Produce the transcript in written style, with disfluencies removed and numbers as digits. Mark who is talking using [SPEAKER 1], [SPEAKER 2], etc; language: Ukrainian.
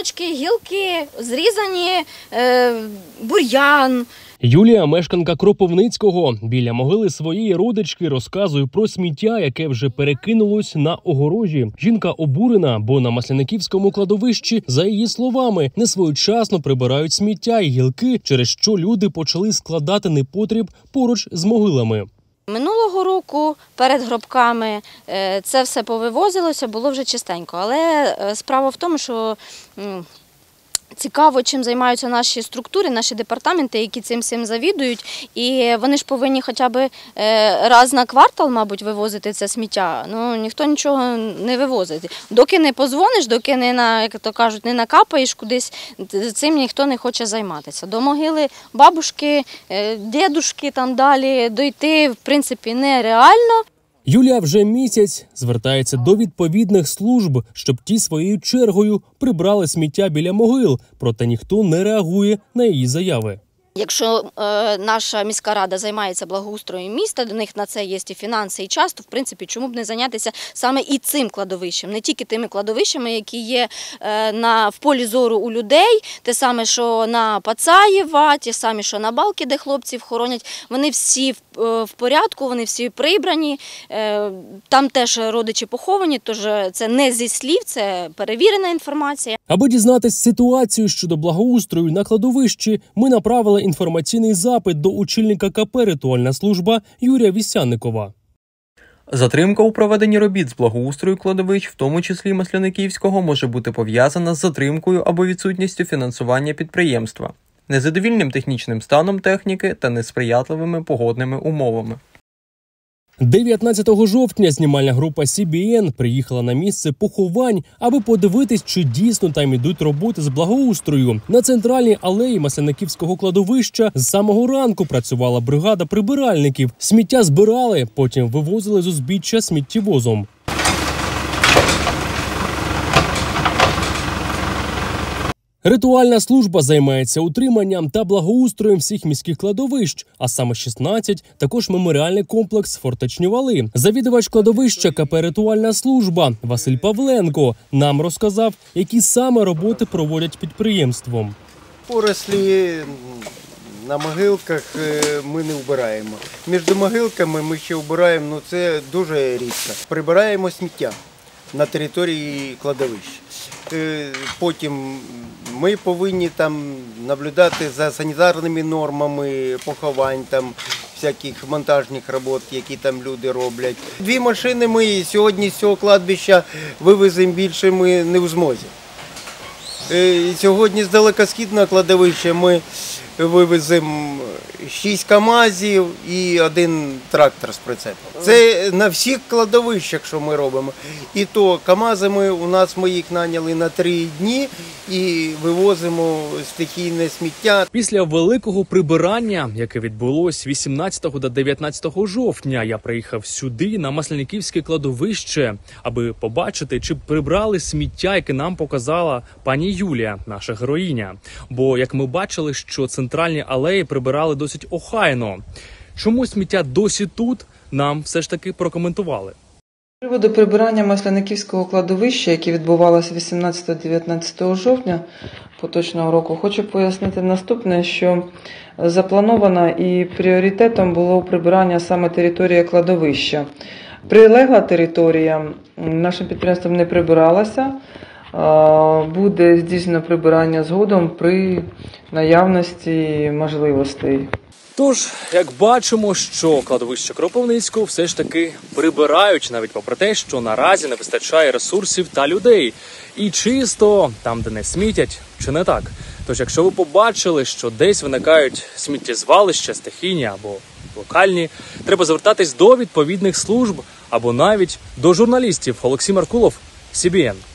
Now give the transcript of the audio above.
[SPEAKER 1] гілочки, гілки, зрізані, бур'ян.
[SPEAKER 2] Юлія, мешканка Кропивницького, біля могили своєї родички розказує про сміття, яке вже перекинулось на огорожі. Жінка обурена, бо на Масляниківському кладовищі, за її словами, несвоєчасно прибирають сміття і гілки, через що люди почали складати непотріб поруч з могилами.
[SPEAKER 1] Минулого року перед гробками це все повивозилося, було вже чистенько. Але справа в тому, що цікаво, чим займаються наші структури, наші департаменти, які цим всім завідують. І вони ж повинні хоча б раз на квартал, мабуть, вивозити це сміття. Ну, ніхто нічого не вивозить. Доки не позвониш, доки не, як то кажуть, не накапаєш кудись, цим ніхто не хоче займатися. До могили бабушки, дідушки там далі дойти, в принципі, нереально.
[SPEAKER 2] Юлія вже місяць звертається до відповідних служб, щоб ті своєю чергою прибрали сміття біля могил, проте ніхто не реагує на її заяви.
[SPEAKER 1] Якщо наша міська рада займається благоустроєм міста, до них на це є і фінанси, і час, то, в принципі, чому б не зайнятися саме і цим кладовищем, не тільки тими кладовищами, які є в полі зору у людей, те саме, що на Пацаєва, ті самі, що на Балки, де хлопців хоронять, вони всі в порядку, вони всі прибрані, там теж родичі поховані, тож це не зі слів, це перевірена інформація.
[SPEAKER 2] Аби дізнатись ситуацію щодо благоустрою на кладовищі, ми направили інформаційний запит до очільника КП «Ритуальна служба» Юрія Вісянникова.
[SPEAKER 3] Затримка у проведенні робіт з благоустрою кладовищ, в тому числі Масляниківського, може бути пов'язана з затримкою або відсутністю фінансування підприємства, незадовільним технічним станом техніки та несприятливими погодними умовами.
[SPEAKER 2] 19 жовтня знімальна група CBN приїхала на місце поховань, аби подивитись, чи дійсно там ідуть роботи з благоустрою. На центральній алеї Масляниківського кладовища з самого ранку працювала бригада прибиральників. Сміття збирали, потім вивозили з узбіччя сміттєвозом. Ритуальна служба займається утриманням та благоустроєм всіх міських кладовищ, а саме 16, також меморіальний комплекс «Фортечні вали». Завідувач кладовища КП «Ритуальна служба» Василь Павленко нам розказав, які саме роботи проводять підприємством.
[SPEAKER 4] Порослі на могилках ми не вбираємо. Між могилками ми ще вбираємо, але це дуже рідко. Прибираємо сміття на території кладовища. Потім ми повинні там наблюдати за санітарними нормами поховань, там всяких монтажних робот, які там люди роблять. 2 машини ми сьогодні з цього кладбища вивеземо більше, ми не в змозі. Сьогодні з далекосхідного кладовища ми вивеземо 6 КАМАЗів і 1 трактор з прицепом. Це на всіх кладовищах, що ми робимо. І то КАМАЗами ми їх наняли на 3 дні і вивозимо стихійне сміття.
[SPEAKER 2] Після великого прибирання, яке відбулось 18 та 19 жовтня, я приїхав сюди, на Масляниківське кладовище, аби побачити, чи прибрали сміття, яке нам показала пані Юлія, наша героїня. Бо, як ми бачили, що центральні алеї прибирали досить охайно. Чому сміття досі тут, нам все ж таки прокоментували.
[SPEAKER 5] З приводу прибирання Масляниківського кладовища, яке відбувалося 18-19 жовтня поточного року, хочу пояснити наступне, що заплановано і пріоритетом було прибирання саме території кладовища. Прилегла територія нашим підприємством не прибиралася, буде здійснено прибирання згодом при наявності можливостей.
[SPEAKER 2] Тож, як бачимо, що кладовище Кропивницького все ж таки прибирають, навіть попри те, що наразі не вистачає ресурсів та людей. І чисто там, де не смітять, чи не так? Тож, якщо ви побачили, що десь виникають сміттєзвалища, стихійні або локальні, треба звертатись до відповідних служб або навіть до журналістів. Олексій Маркулов, CBN.